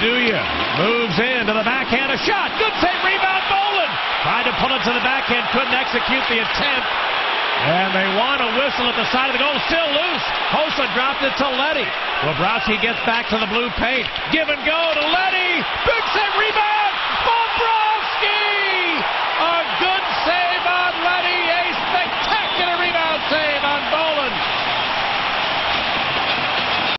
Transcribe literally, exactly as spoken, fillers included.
Maduya moves in to the backhand, a shot. Good save, rebound, Bolin. Tried to pull it to the backhand, couldn't execute the attempt. And they want a whistle at the side of the goal. Still loose. Hossa dropped it to Leddy. Bobrovsky gets back to the blue paint. Give and go to Leddy. Big save, rebound.